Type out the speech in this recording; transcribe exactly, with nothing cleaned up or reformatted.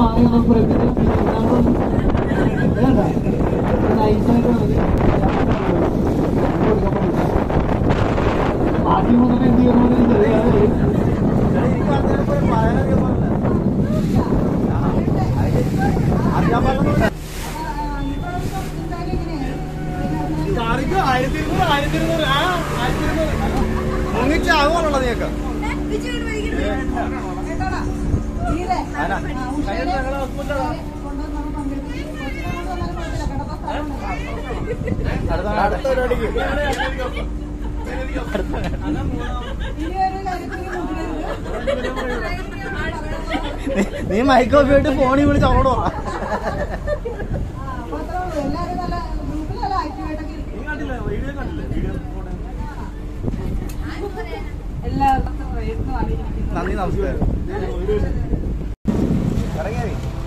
മാറിയൊന്നും പ്രകൃതി നൈസായിട്ട് ബാക്കി മുതൽ എന്ത് ചെയ്യുന്ന ആയിരത്തി ഇരുന്നൂറ് ആയിരത്തി ഇരുന്നൂറ് ആ ആയിരത്തി ഇരുന്നൂറ് മുങ്ങിച്ചാകുവാണല്ലോ നീയൊക്കെ അടുത്ത പരിപാടിക്ക് നീ മൈക്കോഫിയായിട്ട് ഫോണിൽ വിളിച്ച് അവളോട് പറ. നന്ദി, നമസ്കാരം. ഇറങ്ങിയാ